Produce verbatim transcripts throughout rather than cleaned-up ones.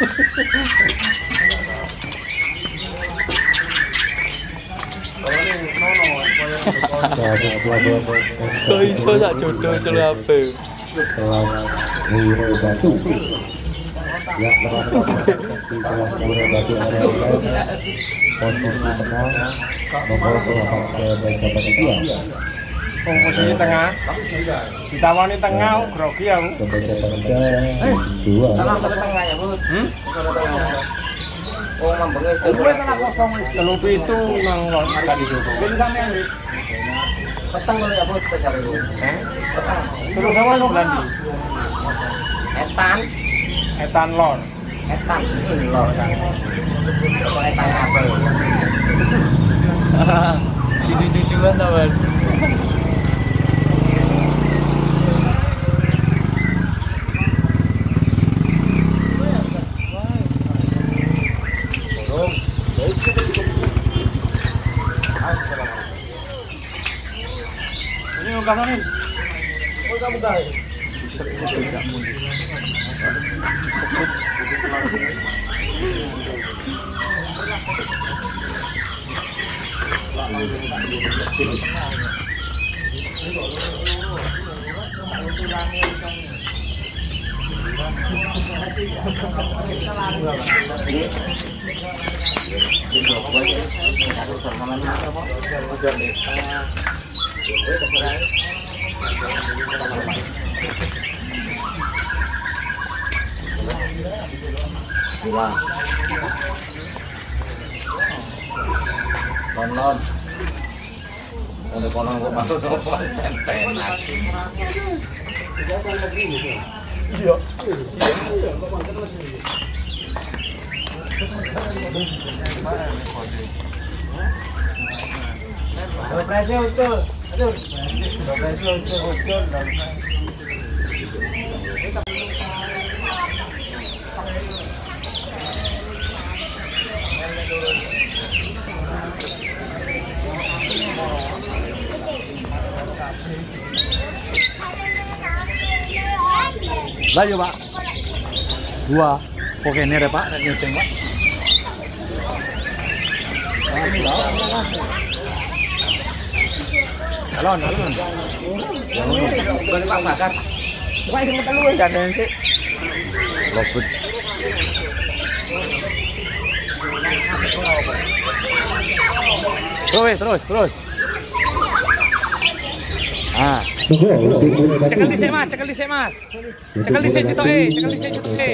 Kok iso tak jodoh celape. Wiro Batu. Ya, di kelas Wiro Batu area posisi tengah nomor delapan dapat dua. Oh, posisi tengah. Ditawani tengah grogi aku. Dua. Tengah tengah ya, Bu. Hmm? Oh, ngambengnya Kuwi tengah kosong telu pitu nang ada di situ. Ben sampean wis. petang ngono ya, Bu, spesial itu. Eh? Petang. Terus sama nang bulan iki. Etan, Etan lor. etan ini lor kan. Kok etan kabel. Cucu-cucuan teman. Ini muka nih. Muka muka. Sekut tidak mulia. Sekut. Bilang. Non-non. Untuk konon kok masuk nopo tempenak. Iya. Depresi utul. Aduh. Depresi utul utul. Lah yo, Pak. Dua. Oke, ini ada Pak, ada nyeteng, Pak. Alon, alon. Balik Pak bakar. Bukan itu telu wis ada sih. Lobet. Terus, terus, terus. Ah. Cekal dhisik Mas, cekal dhisik Mas. Cekal dhisik sitoke, cekal dhisik sitoke.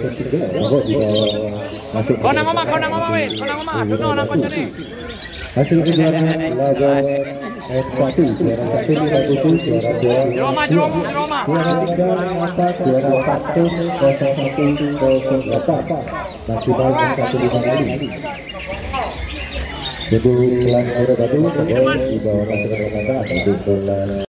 Kau nang omah, kau nang omah wis, kau nang omah, dono nang koncone. Hasil kejuaraan laga F satu juara satu juara tujuh juara dua Jeroma, jeroma, jeroma. juara tiga empat juara satu kosong satu kosong delapan maksimal satu lima kali. Jadi pelan Wiro Batu di bawah di bawah